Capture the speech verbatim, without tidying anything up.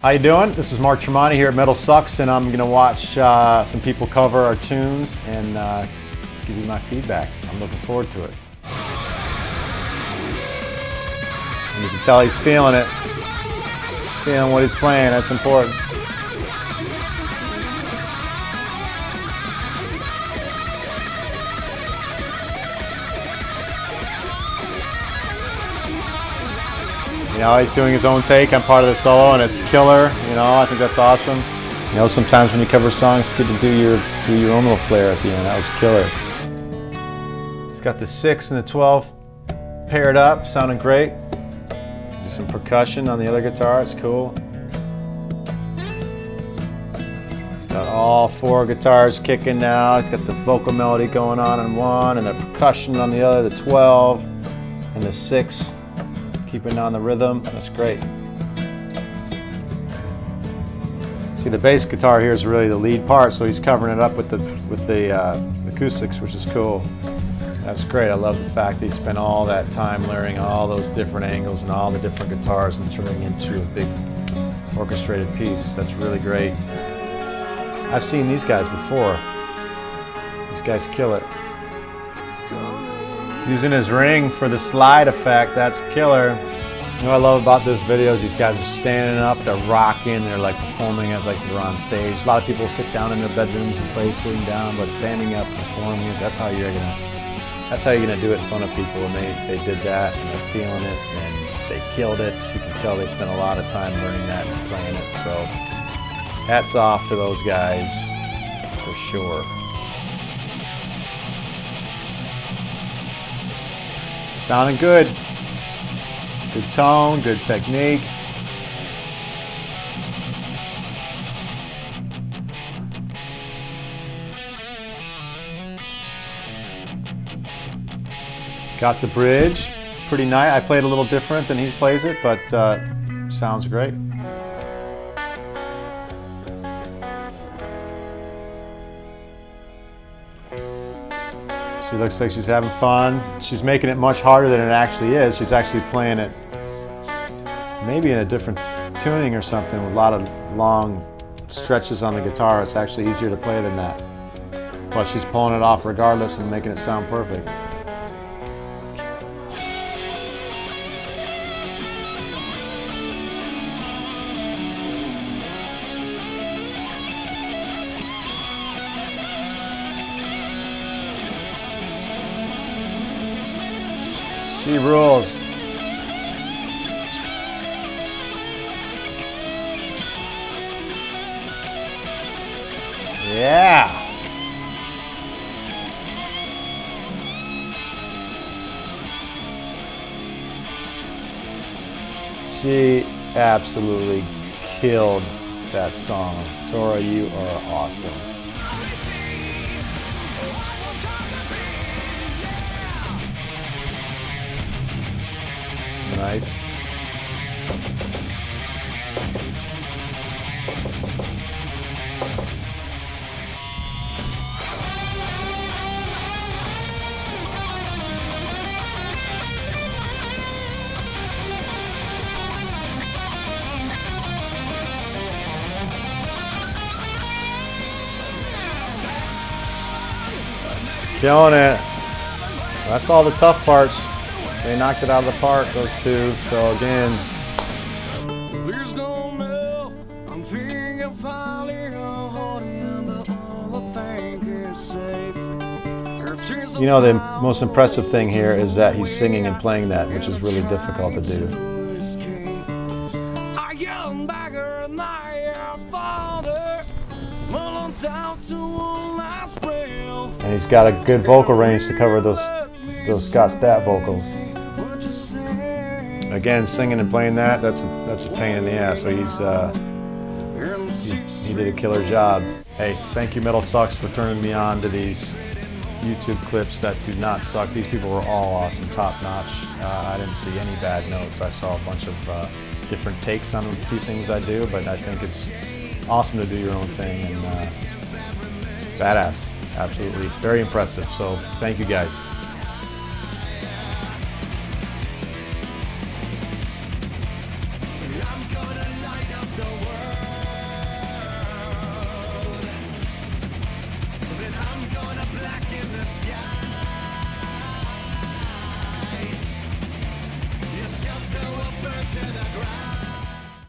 How you doing? This is Mark Tremonti here at Metal Sucks, and I'm going to watch uh, some people cover our tunes and uh, give you my feedback. I'm looking forward to it. And you can tell he's feeling it. He's feeling what he's playing. That's important. You know, he's doing his own take on part of the solo, and it's killer. You know, I think that's awesome. You know, sometimes when you cover songs, it's good to do your do your own little flair at the end. That was killer. He's got the six and the twelve paired up, sounding great. Do some percussion on the other guitar. It's cool. He's got all four guitars kicking now. He's got the vocal melody going on on one, and the percussion on the other. The twelve and the six. Keeping on the rhythm, that's great. See, the bass guitar here is really the lead part, so he's covering it up with the with the uh, acoustics, which is cool. That's great. I love the fact that he spent all that time layering all those different angles and all the different guitars and turning into a big orchestrated piece. That's really great. I've seen these guys before. These guys kill it. He's using his ring for the slide effect. That's killer. What I love about this video is these guys are standing up, they're rocking, they're like performing it like they're on stage. A lot of people sit down in their bedrooms and play sitting down, but standing up, performing it, that's how you're gonna that's how you're gonna do it in front of people. And they, they did that, and they're feeling it, and they killed it. You can tell they spent a lot of time learning that and playing it. So hats off to those guys for sure. Sounding good. Good tone, good technique. Got the bridge. Pretty nice. I played a little different than he plays it, but uh, sounds great. She looks like she's having fun. She's making it much harder than it actually is. She's actually playing it maybe in a different tuning or something with a lot of long stretches on the guitar. It's actually easier to play than that. But she's pulling it off regardless and making it sound perfect. She rules. Yeah. She absolutely killed that song. Tora, you are awesome. Nice. Killing it. That's all the tough parts. They knocked it out of the park, those two. So again, you know, the most impressive thing here is that he's singing and playing that, which is really difficult to do. And he's got a good vocal range to cover those those Scott Stapp vocals. Again, singing and playing that, that's a, that's a pain in the ass. So he's uh, he, he did a killer job. Hey, thank you Metal Sucks for turning me on to these YouTube clips that do not suck. These people were all awesome, top notch. Uh, I didn't see any bad notes. I saw a bunch of uh, different takes on a few things I do, but I think it's awesome to do your own thing, and uh, badass, absolutely, very impressive. So thank you guys.